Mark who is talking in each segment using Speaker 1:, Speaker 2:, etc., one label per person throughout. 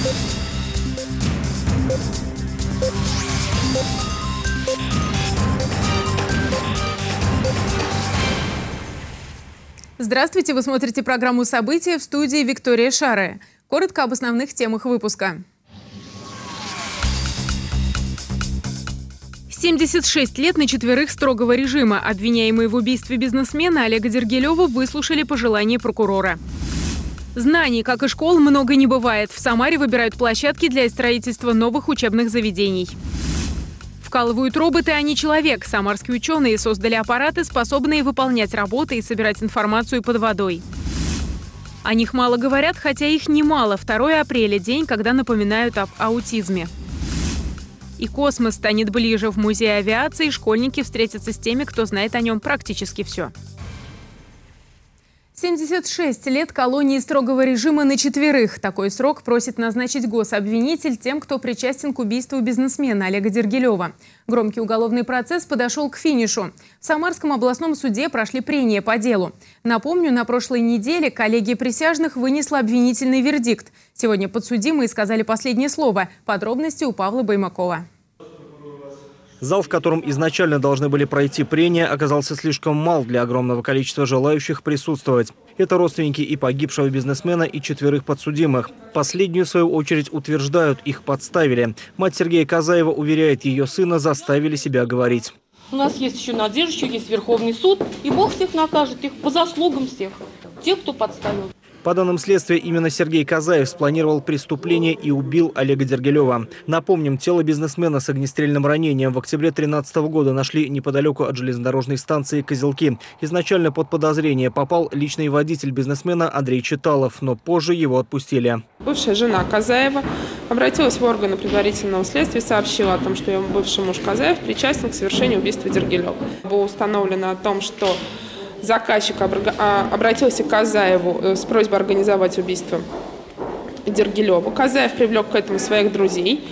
Speaker 1: Здравствуйте, вы смотрите программу «События», в студии Виктория Шаре. Коротко об основных темах выпуска. 76 лет на четверых строгого режима. Обвиняемые в убийстве бизнесмена Олега Дергилева выслушали пожелания прокурора. Знаний, как и школ, много не бывает. В Самаре выбирают площадки для строительства новых учебных заведений. Вкалывают роботы, а не человек. Самарские ученые создали аппараты, способные выполнять работы и собирать информацию под водой. О них мало говорят, хотя их немало. 2 апреля – день, когда напоминают об аутизме. И космос станет ближе. В музее авиации школьники встретятся с теми, кто знает о нем практически все. 76 лет колонии строгого режима на четверых. Такой срок просит назначить гособвинитель тем, кто причастен к убийству бизнесмена Олега Дергилева. Громкий уголовный процесс подошел к финишу. В Самарском областном суде прошли прения по делу. Напомню, на прошлой неделе коллегия присяжных вынесла обвинительный вердикт. Сегодня подсудимые сказали последнее слово. Подробности у Павла Баймакова.
Speaker 2: Зал, в котором изначально должны были пройти прения, оказался слишком мал для огромного количества желающих присутствовать. Это родственники и погибшего бизнесмена, и 4 подсудимых. Последнюю, в свою очередь, утверждают, их подставили. Мать Сергея Казаева уверяет, ее сына заставили себя говорить.
Speaker 3: У нас есть еще надежда, еще есть Верховный суд, и Бог всех накажет, их по заслугам всех, тех, кто подставил.
Speaker 2: По данным следствия, именно Сергей Казаев спланировал преступление и убил Олега Дергилева. Напомним, тело бизнесмена с огнестрельным ранением в октябре 2013 года нашли неподалеку от железнодорожной станции Козелки. Изначально под подозрение попал личный водитель бизнесмена Андрей Читалов, но позже его отпустили.
Speaker 4: Бывшая жена Казаева обратилась в органы предварительного следствия и сообщила о том, что ее бывший муж Казаев причастен к совершению убийства Дергилева. Было установлено о том, что заказчик обратился к Казаеву с просьбой организовать убийство Дергилева. Казаев привлек к этому своих друзей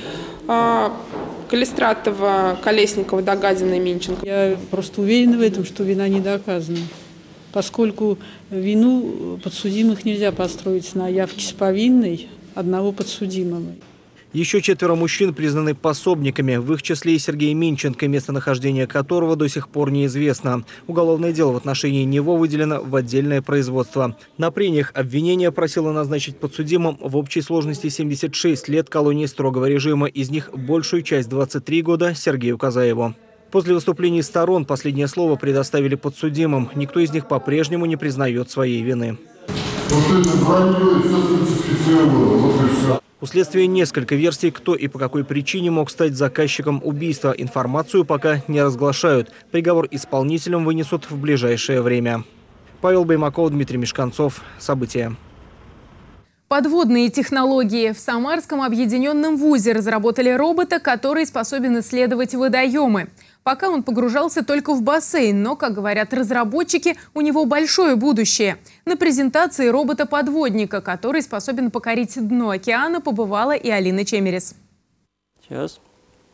Speaker 4: Калистратова, Колесникова, Догадина и Минченко.
Speaker 5: Я просто уверена в этом, что вина не доказана, поскольку вину подсудимых нельзя построить на явке с повинной одного подсудимого.
Speaker 2: Еще 4 мужчин признаны пособниками, в их числе и Сергей Минченко, местонахождение которого до сих пор неизвестно. Уголовное дело в отношении него выделено в отдельное производство. На прениях обвинение просило назначить подсудимым в общей сложности 76 лет колонии строгого режима, из них большую часть 23 года Сергею Казаеву. После выступлений сторон последнее слово предоставили подсудимым. Никто из них по-прежнему не признает своей вины. У следствия несколько версий, кто и по какой причине мог стать заказчиком убийства. Информацию пока не разглашают. Приговор исполнителям вынесут в ближайшее время. Павел Баймаков, Дмитрий Мешканцов. События.
Speaker 1: Подводные технологии. В Самарском объединенном вузе разработали робота, который способен исследовать водоемы. Пока он погружался только в бассейн, но, как говорят разработчики, у него большое будущее. На презентации робота-подводника, который способен покорить дно океана, побывала и Алина Чемерис.
Speaker 6: Сейчас.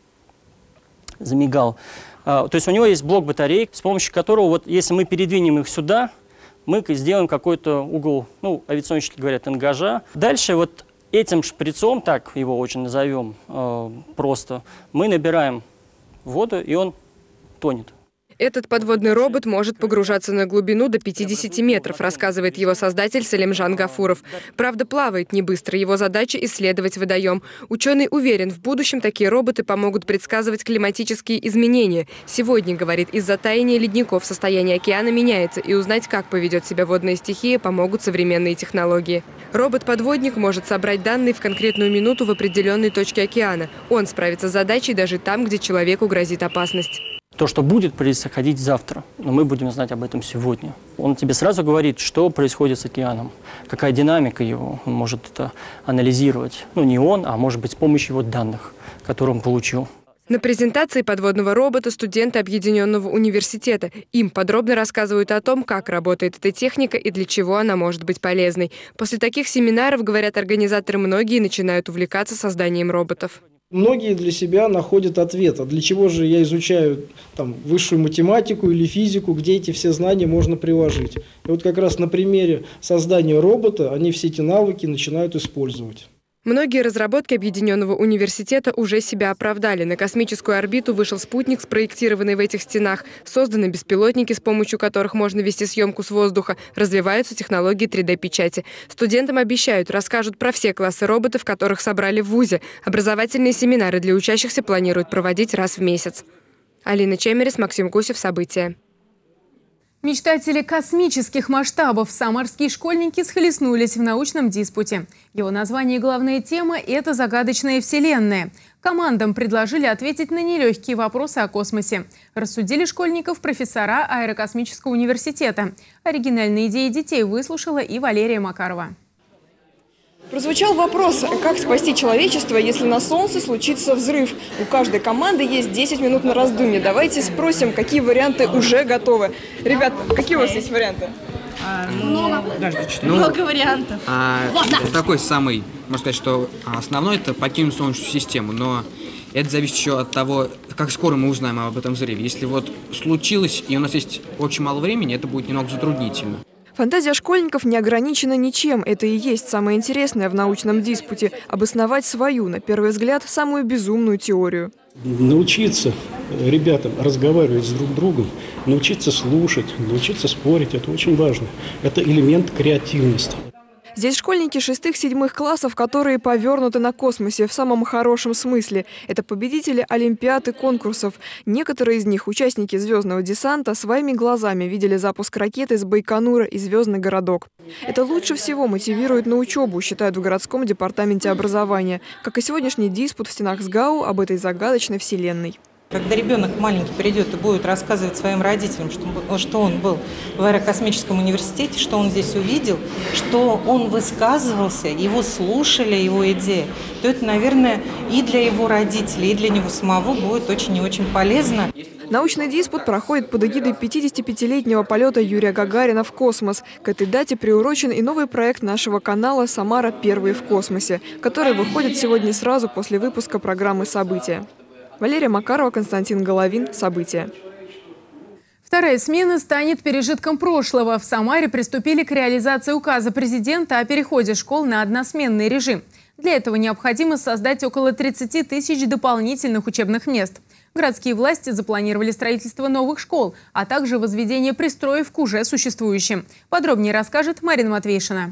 Speaker 6: Замигал. То есть у него есть блок батарей, с помощью которого, вот, если мы передвинем их сюда, мы сделаем какой-то угол, авиационщики говорят, ангажа. Дальше вот этим шприцом, так его очень назовем просто, мы набираем воду, и он тонет.
Speaker 7: Этот подводный робот может погружаться на глубину до 50 метров, рассказывает его создатель Салимжан Гафуров. Правда, плавает не быстро. Его задача – исследовать водоем. Ученый уверен, в будущем такие роботы помогут предсказывать климатические изменения. Сегодня, говорит, из-за таяния ледников состояние океана меняется, и узнать, как поведет себя водная стихия, помогут современные технологии. Робот-подводник может собрать данные в конкретную минуту в определенной точке океана. Он справится с задачей даже там, где человеку грозит опасность.
Speaker 6: То, что будет происходить завтра, но мы будем знать об этом сегодня. Он тебе сразу говорит, что происходит с океаном, какая динамика его, он может это анализировать. Не он, а может быть с помощью его данных, которые он получил.
Speaker 7: На презентации подводного робота студенты Объединенного университета. Им подробно рассказывают о том, как работает эта техника и для чего она может быть полезной. После таких семинаров, говорят организаторы, многие начинают увлекаться созданием роботов.
Speaker 8: Многие для себя находят ответ, а для чего же я изучаю высшую математику или физику, где эти все знания можно приложить. И вот как раз на примере создания робота они все эти навыки начинают использовать.
Speaker 7: Многие разработки Объединенного университета уже себя оправдали. На космическую орбиту вышел спутник, спроектированный в этих стенах. Созданы беспилотники, с помощью которых можно вести съемку с воздуха. Развиваются технологии 3D-печати. Студентам обещают, расскажут про все классы роботов, которых собрали в ВУЗе. Образовательные семинары для учащихся планируют проводить раз в месяц. Алина Чемерис, Максим Гусев. События.
Speaker 1: Мечтатели космических масштабов самарские школьники схлестнулись в научном диспуте. Его название и главная тема – это загадочная Вселенная. Командам предложили ответить на нелегкие вопросы о космосе. Рассудили школьников профессора Аэрокосмического университета. Оригинальные идеи детей выслушала и Валерия Макарова.
Speaker 9: Прозвучал вопрос, как спасти человечество, если на Солнце случится взрыв. У каждой команды есть 10 минут на раздумье. Давайте спросим, какие варианты уже готовы. Ребят, какие у вас есть варианты?
Speaker 10: Много вариантов. Такой самый, можно сказать, что основной – это покинуть Солнечную систему. Но это зависит еще от того, как скоро мы узнаем об этом взрыве. Если вот случилось, и у нас есть очень мало времени, это будет немного затруднительно.
Speaker 9: Фантазия школьников не ограничена ничем. Это и есть самое интересное в научном диспуте – обосновать свою, на первый взгляд, самую безумную теорию.
Speaker 11: Научиться ребятам разговаривать с друг другом, научиться слушать, научиться спорить – это очень важно. Это элемент креативности.
Speaker 9: Здесь школьники 6-7 классов, которые повернуты на космосе в самом хорошем смысле. Это победители олимпиад и конкурсов. Некоторые из них, участники звездного десанта, своими глазами видели запуск ракеты с Байконура и Звездный городок. Это лучше всего мотивирует на учебу, считают в городском департаменте образования. Как и сегодняшний диспут в стенах СГАУ об этой загадочной вселенной.
Speaker 12: Когда ребенок маленький придет и будет рассказывать своим родителям, что он был в Аэрокосмическом университете, что он здесь увидел, что он высказывался, его слушали, его идеи, то это, наверное, и для его родителей, и для него самого будет очень и очень полезно.
Speaker 9: Научный диспут проходит под эгидой 55-летнего полета Юрия Гагарина в космос. К этой дате приурочен и новый проект нашего канала «Самара. Первые в космосе», который выходит сегодня сразу после выпуска программы «События». Валерия Макарова, Константин Головин. События.
Speaker 1: Вторая смена станет пережитком прошлого. В Самаре приступили к реализации указа президента о переходе школ на односменный режим. Для этого необходимо создать около 30 тысяч дополнительных учебных мест. Городские власти запланировали строительство новых школ, а также возведение пристроев к уже существующим. Подробнее расскажет Марина Матвейшина.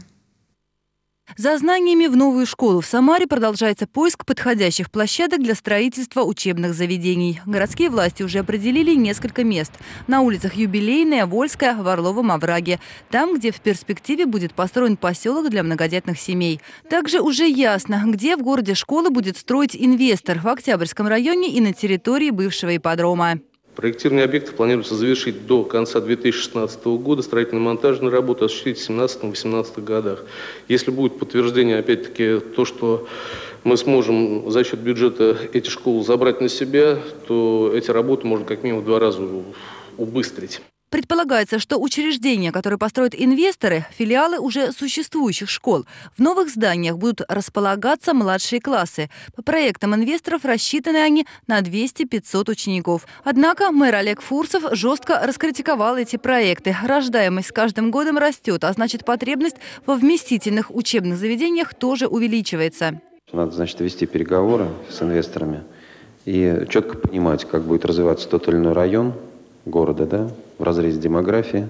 Speaker 13: За знаниями в новую школу в Самаре продолжается поиск подходящих площадок для строительства учебных заведений. Городские власти уже определили несколько мест. На улицах Юбилейная, Вольская, в Орловом овраге. Там, где в перспективе будет построен поселок для многодетных семей. Также уже ясно, где в городе школы будет строить инвестор в Октябрьском районе и на территории бывшего ипподрома.
Speaker 14: Проектирование объектов планируется завершить до конца 2016 года, строительно-монтажные работы осуществить в 2017-2018 годах. Если будет подтверждение, опять-таки, то, что мы сможем за счет бюджета эти школы забрать на себя, то эти работы можно как минимум в 2 раза убыстрить.
Speaker 13: Предполагается, что учреждения, которые построят инвесторы, филиалы уже существующих школ. В новых зданиях будут располагаться младшие классы. По проектам инвесторов рассчитаны они на 200-500 учеников. Однако мэр Олег Фурсов жестко раскритиковал эти проекты. Рождаемость с каждым годом растет, а значит, потребность во вместительных учебных заведениях тоже увеличивается.
Speaker 15: Надо, значит, вести переговоры с инвесторами и четко понимать, как будет развиваться тот или иной район города, да, в разрезе демографии,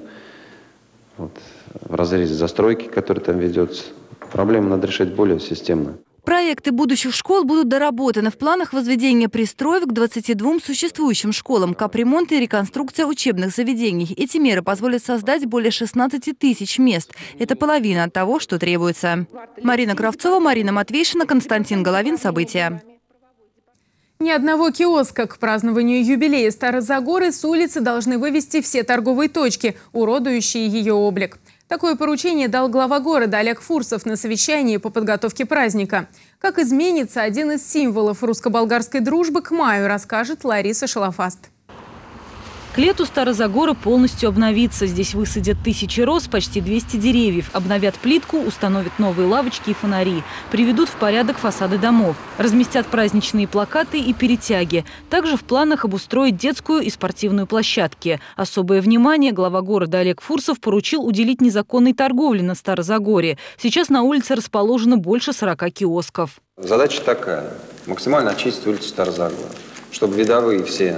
Speaker 15: в разрезе застройки, которая там ведется. Проблему надо решать более системно.
Speaker 13: Проекты будущих школ будут доработаны. В планах возведения пристроек к 22 существующим школам, капремонт и реконструкция учебных заведений. Эти меры позволят создать более 16 тысяч мест. Это половина от того, что требуется. Марина Кравцова, Марина Матвейшина, Константин Головин. События.
Speaker 1: Ни одного киоска. К празднованию юбилея Старозагоры с улицы должны вывести все торговые точки, уродующие ее облик. Такое поручение дал глава города Олег Фурсов на совещании по подготовке праздника. Как изменится один из символов русско-болгарской дружбы к маю, расскажет Лариса Шалафаст.
Speaker 13: К лету Старозагора полностью обновится. Здесь высадят 1000 роз, почти 200 деревьев. Обновят плитку, установят новые лавочки и фонари. Приведут в порядок фасады домов. Разместят праздничные плакаты и перетяги. Также в планах обустроить детскую и спортивную площадки. Особое внимание глава города Олег Фурсов поручил уделить незаконной торговле на Старозагоре. Сейчас на улице расположено больше 40 киосков.
Speaker 15: Задача такая – максимально очистить улицу Старозагора, чтобы видовые все,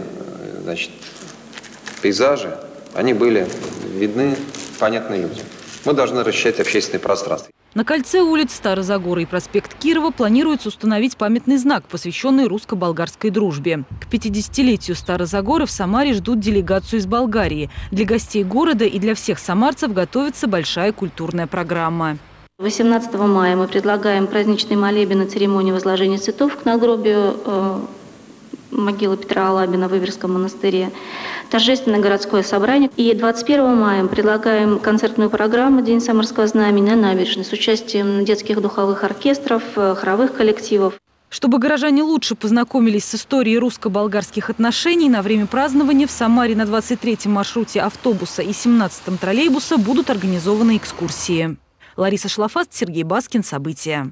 Speaker 15: пейзажи, они были видны, понятны людям. Мы должны расчищать общественное пространство.
Speaker 13: На кольце улиц Старозагора и проспект Кирова планируется установить памятный знак, посвященный русско-болгарской дружбе. К 50-летию Старозагора в Самаре ждут делегацию из Болгарии. Для гостей города и для всех самарцев готовится большая культурная программа.
Speaker 16: 18 мая мы предлагаем праздничный молебен и церемонию возложения цветов к надгробию могилы Петра Алабина в Иверском монастыре, торжественное городское собрание. И 21 мая мы предлагаем концертную программу «День Самарского знамени» на набережной с участием детских духовых оркестров, хоровых коллективов.
Speaker 13: Чтобы горожане лучше познакомились с историей русско-болгарских отношений, на время празднования в Самаре на 23-м маршруте автобуса и 17-м троллейбуса будут организованы экскурсии. Лариса Шлафаст, Сергей Баскин. События.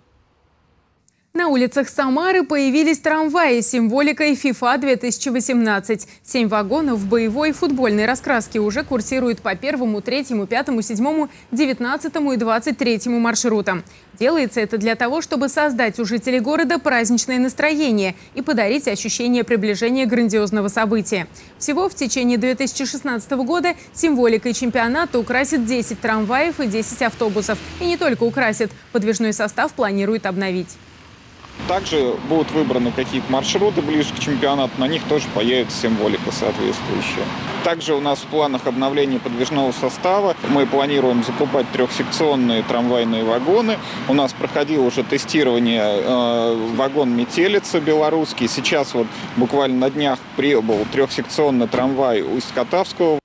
Speaker 1: На улицах Самары появились трамваи с символикой FIFA 2018. 7 вагонов в боевой футбольной раскраске уже курсируют по 1, 3, 5, 7, 19 и 23 маршрутам. Делается это для того, чтобы создать у жителей города праздничное настроение и подарить ощущение приближения грандиозного события. Всего в течение 2016 года символикой чемпионата украсит 10 трамваев и 10 автобусов. И не только украсит, подвижной состав планируют обновить.
Speaker 17: Также будут выбраны какие-то маршруты ближе к чемпионату, на них тоже появится символика соответствующая. Также у нас в планах обновления подвижного состава. Мы планируем закупать трехсекционные трамвайные вагоны. У нас проходило уже тестирование вагон «Метелица» белорусский. Сейчас вот буквально на днях прибыл трехсекционный трамвай Усть-Катавского.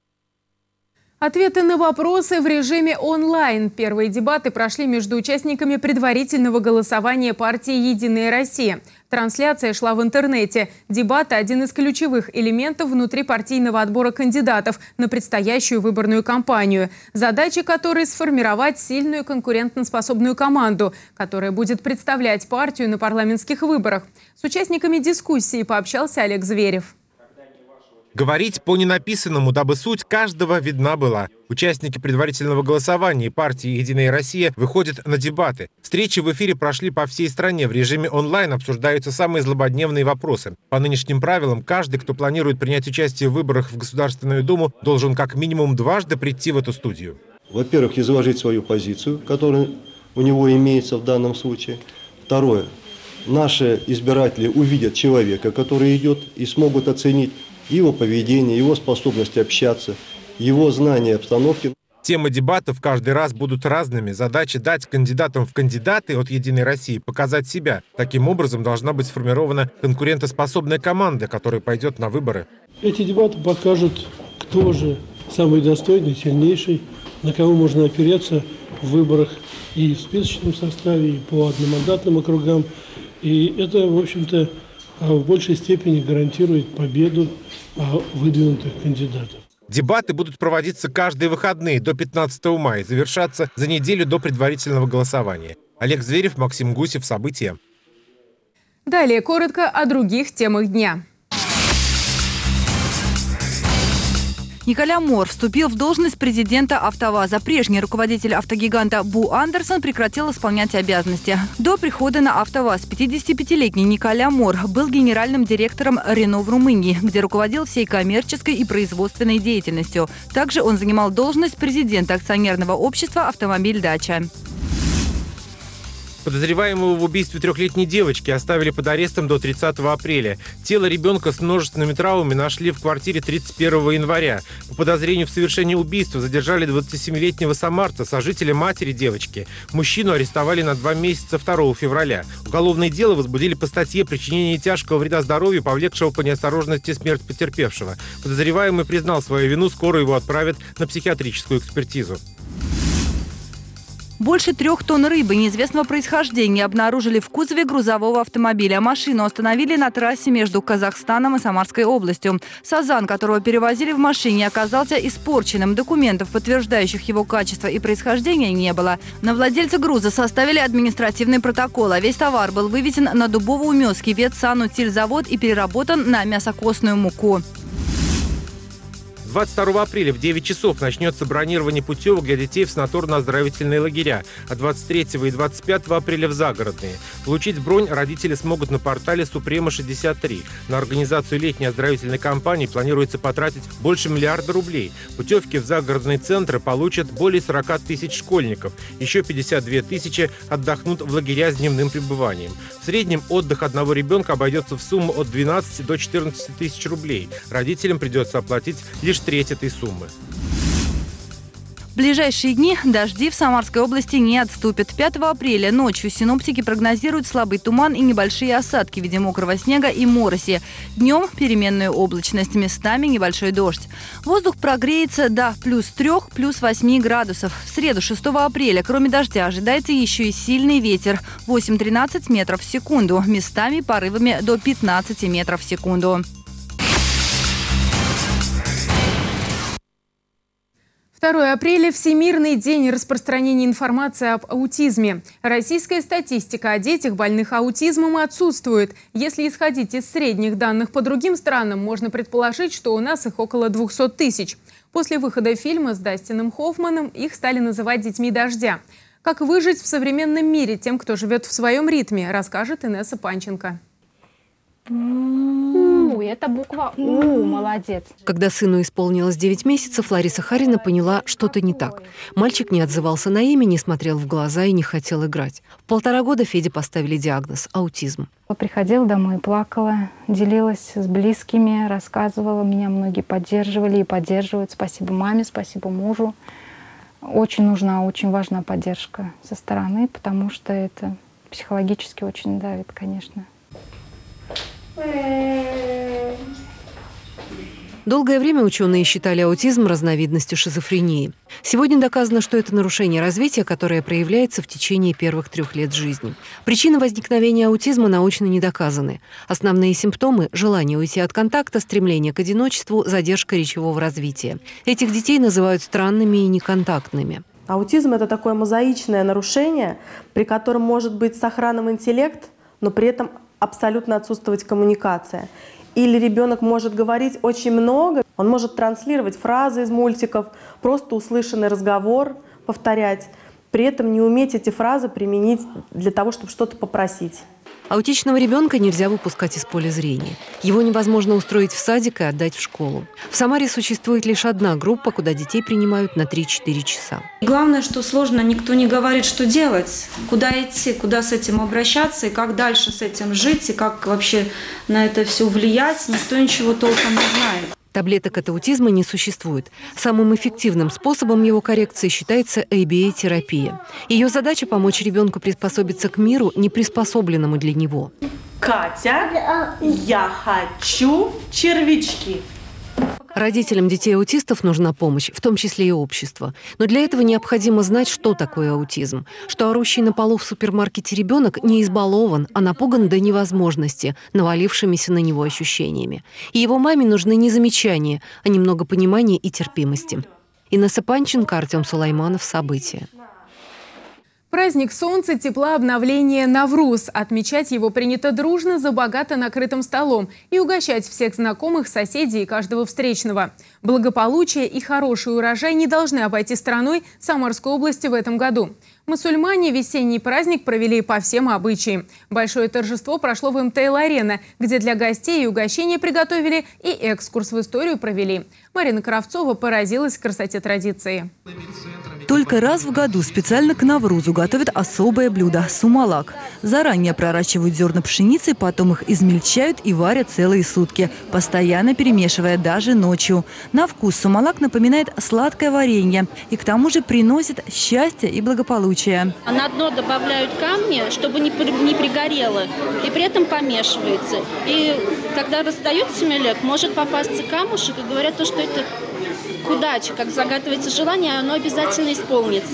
Speaker 1: Ответы на вопросы в режиме онлайн. Первые дебаты прошли между участниками предварительного голосования партии «Единая Россия». Трансляция шла в интернете. Дебаты – один из ключевых элементов внутрипартийного отбора кандидатов на предстоящую выборную кампанию. Задача которой – сформировать сильную конкурентоспособную команду, которая будет представлять партию на парламентских выборах. С участниками дискуссии пообщался Олег Зверев.
Speaker 18: Говорить по ненаписанному, дабы суть каждого видна была. Участники предварительного голосования партии «Единая Россия» выходят на дебаты. Встречи в эфире прошли по всей стране. В режиме онлайн обсуждаются самые злободневные вопросы. По нынешним правилам, каждый, кто планирует принять участие в выборах в Государственную Думу, должен как минимум дважды прийти в эту студию.
Speaker 19: Во-первых, изложить свою позицию, которая у него имеется в данном случае. Второе. Наши избиратели увидят человека, который идет, и смогут оценить его поведение, его способность общаться, его знание обстановки.
Speaker 18: Темы дебатов каждый раз будут разными. Задача дать кандидатам в кандидаты от «Единой России» показать себя. Таким образом должна быть сформирована конкурентоспособная команда, которая пойдет на выборы.
Speaker 20: Эти дебаты покажут, кто же самый достойный, сильнейший, на кого можно опереться в выборах и в списочном составе, и по одномандатным округам. И это, в общем-то, в большей степени гарантирует победу выдвинутых кандидатов.
Speaker 18: Дебаты будут проводиться каждые выходные до 15 мая, завершаться за неделю до предварительного голосования. Олег Зверев, Максим Гусев. События.
Speaker 1: Далее коротко о других темах дня.
Speaker 13: Николя Мор вступил в должность президента «АвтоВАЗа». Прежний руководитель автогиганта Бу Андерсон прекратил исполнять обязанности. До прихода на «АвтоВАЗ» 55-летний Николя Мор был генеральным директором «Рено» в Румынии, где руководил всей коммерческой и производственной деятельностью. Также он занимал должность президента акционерного общества «Автомобиль Дача».
Speaker 18: Подозреваемого в убийстве 3-летней девочки оставили под арестом до 30 апреля. Тело ребенка с множественными травмами нашли в квартире 31 января. По подозрению в совершении убийства задержали 27-летнего самарца, сожителя матери девочки. Мужчину арестовали на 2 месяца 2 февраля. Уголовное дело возбудили по статье «Причинение тяжкого вреда здоровью, повлекшего по неосторожности смерть потерпевшего». Подозреваемый признал свою вину, скоро его отправят на психиатрическую экспертизу.
Speaker 13: Больше 3 тонн рыбы неизвестного происхождения обнаружили в кузове грузового автомобиля. Машину остановили на трассе между Казахстаном и Самарской областью. Сазан, которого перевозили в машине, оказался испорченным. Документов, подтверждающих его качество и происхождение, не было. На владельца груза составили административный протокол, а весь товар был вывезен на Дубово-Умёцкий ветсанутильзавод и переработан на мясокосную муку.
Speaker 18: 22 апреля в 9 часов начнется бронирование путевок для детей в санаторно-оздоровительные лагеря, а 23 и 25 апреля в загородные. Получить бронь родители смогут на портале Супрема-63. На организацию летней оздоровительной кампании планируется потратить больше миллиарда рублей. Путевки в загородные центры получат более 40 тысяч школьников. Еще 52 тысячи отдохнут в лагеря с дневным пребыванием. В среднем отдых одного ребенка обойдется в сумму от 12 до 14 тысяч рублей. Родителям придется оплатить лишь треть этой суммы.
Speaker 13: В ближайшие дни дожди в Самарской области не отступят. 5 апреля ночью синоптики прогнозируют слабый туман и небольшие осадки в виде мокрого снега и мороси. Днем переменную облачность, местами небольшой дождь. Воздух прогреется до +3, +8 градусов. В среду 6 апреля, кроме дождя, ожидается еще и сильный ветер 8-13 метров в секунду, местами порывами до 15 метров в секунду.
Speaker 1: 2 апреля – Всемирный день распространения информации об аутизме. Российская статистика о детях, больных аутизмом, отсутствует. Если исходить из средних данных по другим странам, можно предположить, что у нас их около 200 тысяч. После выхода фильма с Дастином Хоффманом их стали называть «детьми дождя». Как выжить в современном мире тем, кто живет в своем ритме, расскажет Инесса Панченко.
Speaker 21: Это буква У, молодец.
Speaker 22: Когда сыну исполнилось 9 месяцев, Лариса Харина поняла, что-то не так. Мальчик не отзывался на имя, не смотрел в глаза и не хотел играть. В 1,5 года Феде поставили диагноз – аутизм.
Speaker 21: Приходила домой, плакала, делилась с близкими, рассказывала. Меня многие поддерживали и поддерживают. Спасибо маме, спасибо мужу. Очень нужна, очень важна поддержка со стороны, потому что это психологически очень давит, конечно.
Speaker 22: Долгое время ученые считали аутизм разновидностью шизофрении. Сегодня доказано, что это нарушение развития, которое проявляется в течение первых 3 лет жизни. Причины возникновения аутизма научно не доказаны. Основные симптомы – желание уйти от контакта, стремление к одиночеству, задержка речевого развития. Этих детей называют странными и неконтактными.
Speaker 23: Аутизм – это такое мозаичное нарушение, при котором может быть сохранен интеллект, но при этом абсолютно отсутствовать коммуникация. Или ребенок может говорить очень много, он может транслировать фразы из мультиков, просто услышанный разговор повторять, при этом не уметь эти фразы применить для того, чтобы что-то попросить.
Speaker 22: Аутичного ребенка нельзя выпускать из поля зрения. Его невозможно устроить в садик и отдать в школу. В Самаре существует лишь одна группа, куда детей принимают на 3-4 часа.
Speaker 24: Главное, что сложно, никто не говорит, что делать, куда идти, куда с этим обращаться, и как дальше с этим жить, и как вообще на это все влиять. Никто ничего толком не знает.
Speaker 22: Таблеток от аутизма не существует. Самым эффективным способом его коррекции считается ABA-терапия. Ее задача – помочь ребенку приспособиться к миру, не приспособленному для него.
Speaker 25: Катя, я хочу червячки.
Speaker 22: Родителям детей-аутистов нужна помощь, в том числе и общество. Но для этого необходимо знать, что такое аутизм. Что орущий на полу в супермаркете ребенок не избалован, а напуган до невозможности, навалившимися на него ощущениями. И его маме нужны не замечания, а немного понимания и терпимости. Инесса Панченко, Артем Сулайманов. События.
Speaker 1: Праздник солнца, тепла, обновления Навруз. Отмечать его принято дружно за богато накрытым столом и угощать всех знакомых, соседей и каждого встречного. Благополучие и хороший урожай не должны обойти стороной Самарской области в этом году. Мусульмане весенний праздник провели по всем обычаям. Большое торжество прошло в МТЛ-арена, где для гостей и угощения приготовили и экскурс в историю провели. Марина Кравцова поразилась красоте традиции.
Speaker 13: Только раз в году специально к Наврузу готовят особое блюдо – сумалак. Заранее проращивают зерна пшеницы, потом их измельчают и варят целые сутки, постоянно перемешивая даже ночью. На вкус сумалак напоминает сладкое варенье и к тому же приносит счастье и благополучие.
Speaker 26: На дно добавляют камни, чтобы не пригорело, и при этом помешивается. И когда раздается семилек, может попасться камушек, и говорят, что это к удаче, как загадывается желание, оно обязательно исполнится.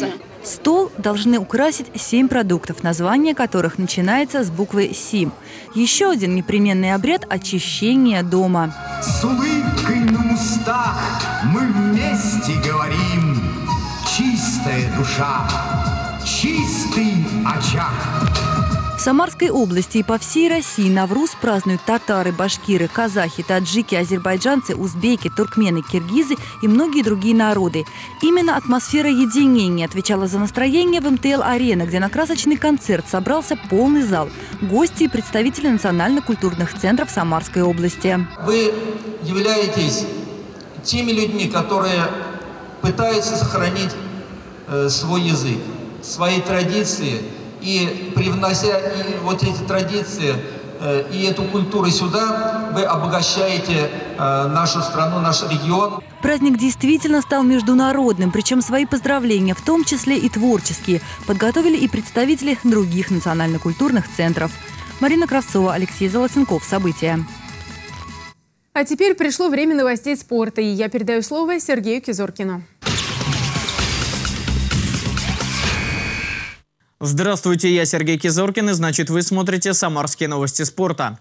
Speaker 13: Стол должны украсить 7 продуктов, название которых начинается с буквы «Сим». Еще один непременный обряд – очищение дома.
Speaker 2: С улыбкой на устах мы вместе говорим: чистая душа, чистый очаг.
Speaker 13: В Самарской области и по всей России Навруз празднуют татары, башкиры, казахи, таджики, азербайджанцы, узбеки, туркмены, киргизы и многие другие народы. Именно атмосфера единения отвечала за настроение в МТЛ-арена, где на красочный концерт собрался полный зал. Гости и представители национально-культурных центров Самарской области.
Speaker 3: Вы являетесь теми людьми, которые пытаются сохранить свой язык, свои традиции. И привнося вот эти традиции и эту культуру сюда, вы обогащаете нашу страну, наш регион.
Speaker 13: Праздник действительно стал международным, причем свои поздравления, в том числе и творческие, подготовили и представители других национально-культурных центров. Марина Кравцова, Алексей Золотенков. События.
Speaker 1: А теперь пришло время новостей спорта, и я передаю слово Сергею Кизоркину.
Speaker 4: Здравствуйте, я Сергей Кизоркин, и значит вы смотрите «Самарские новости спорта».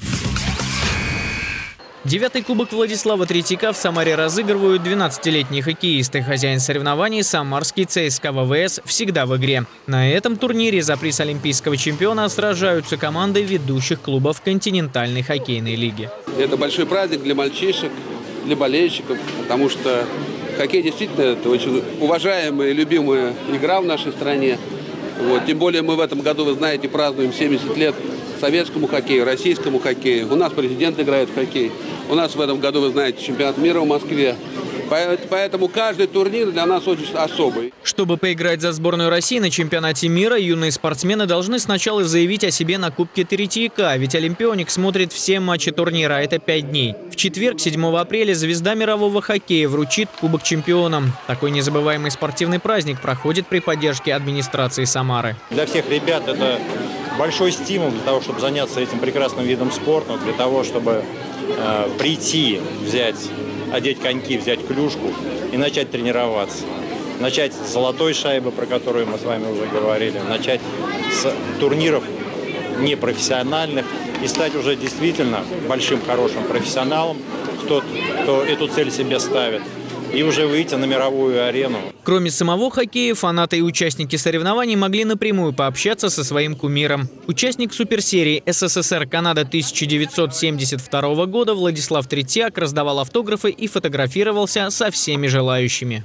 Speaker 4: 9-й кубок Владислава Третьяка в Самаре разыгрывают 12-летние хоккеисты. Хозяин соревнований – самарский ЦСКА ВВС всегда в игре. На этом турнире за приз олимпийского чемпиона сражаются команды ведущих клубов континентальной хоккейной лиги.
Speaker 5: Это большой праздник для мальчишек, для болельщиков, потому что хоккей действительно это очень уважаемая и любимая игра в нашей стране. Вот. Тем более мы в этом году, вы знаете, празднуем 70 лет советскому хоккею, российскому хоккею. У нас президент играет в хоккей. У нас в этом году, вы знаете, чемпионат мира в Москве. Поэтому каждый турнир для нас очень особый.
Speaker 4: Чтобы поиграть за сборную России на чемпионате мира, юные спортсмены должны сначала заявить о себе на Кубке Третьяка. Ведь Олимпионик смотрит все матчи турнира, это 5 дней. В четверг, 7 апреля, звезда мирового хоккея вручит Кубок чемпионам. Такой незабываемый спортивный праздник проходит при поддержке администрации Самары.
Speaker 6: Для всех ребят это большой стимул для того, чтобы заняться этим прекрасным видом спорта, для того, чтобы прийти, одеть коньки, взять клюшку и начать тренироваться. Начать с золотой шайбы, про которую мы с вами уже говорили, начать с турниров непрофессиональных и стать уже действительно большим, хорошим профессионалом, кто эту цель себе ставит, и уже выйти на мировую арену.
Speaker 4: Кроме самого хоккея, фанаты и участники соревнований могли напрямую пообщаться со своим кумиром. Участник суперсерии СССР-Канада 1972 года Владислав Третьяк раздавал автографы и фотографировался со всеми желающими.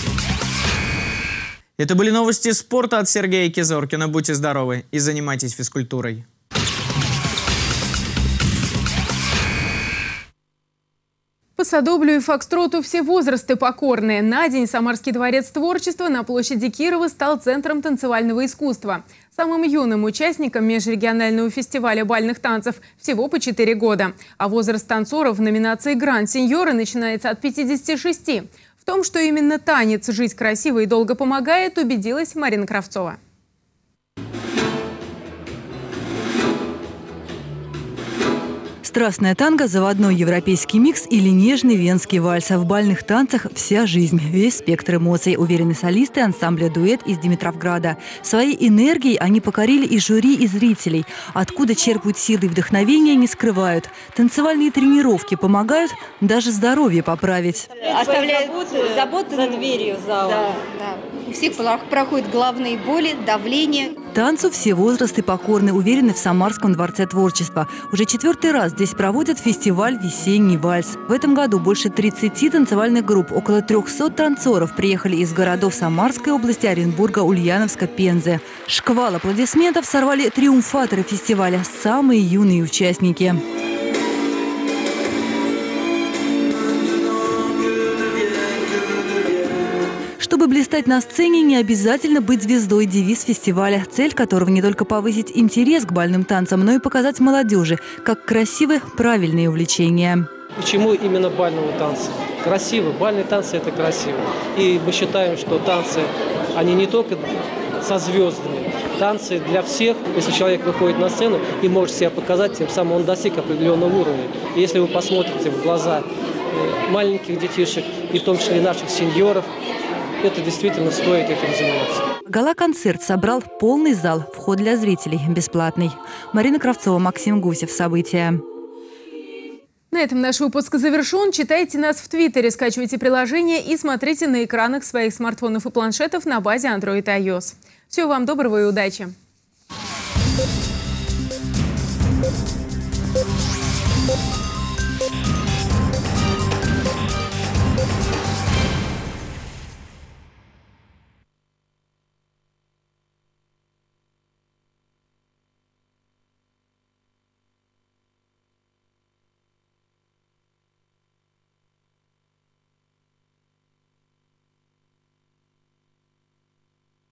Speaker 4: Это были новости спорта от Сергея Кизоркина. Будьте здоровы и занимайтесь физкультурой.
Speaker 1: По садоблю и фокстроту все возрасты покорные. На день Самарский дворец творчества на площади Кирова стал центром танцевального искусства. Самым юным участникам межрегионального фестиваля бальных танцев всего по 4 года. А возраст танцоров в номинации «Гранд-сеньоры» начинается от 56. В том, что именно танец «Жить красиво и долго помогает», убедилась Марина Кравцова.
Speaker 13: Страстная танго, заводной европейский микс или нежный венский вальс. А в бальных танцах вся жизнь, весь спектр эмоций, уверены солисты ансамбля «Дуэт» из Димитровграда. Своей энергией они покорили и жюри, и зрителей. Откуда черпают силы и вдохновения, не скрывают. Танцевальные тренировки помогают даже здоровье поправить.
Speaker 8: Оставляют заботы за дверью зала. Да. У всех проходят головные боли, давление.
Speaker 13: Танцу все возрасты покорны, уверены в Самарском дворце творчества. Уже 4-й раз здесь проводят фестиваль «Весенний вальс». В этом году больше 30 танцевальных групп, около 300 танцоров приехали из городов Самарской области, Оренбурга, Ульяновска, Пензы. Шквал аплодисментов сорвали триумфаторы фестиваля, самые юные участники. Чтобы блистать на сцене, не обязательно быть звездой. Девиз фестиваля, цель которого не только повысить интерес к бальным танцам, но и показать молодежи, как красивы правильные увлечения.
Speaker 27: Почему именно бального танца? Красиво. Бальные танцы – это красиво. И мы считаем, что танцы, они не только со звездами. Танцы для всех. Если человек выходит на сцену и может себя показать, тем самым он достиг определенного уровня. И если вы посмотрите в глаза маленьких детишек, и в том числе наших сеньоров, это действительно стоит этим заниматься.
Speaker 13: Гала-концерт собрал полный зал. Вход для зрителей бесплатный. Марина Кравцова, Максим Гусев. События.
Speaker 1: На этом наш выпуск завершен. Читайте нас в Твиттере, скачивайте приложение и смотрите на экранах своих смартфонов и планшетов на базе Android и iOS. Всего вам доброго и удачи!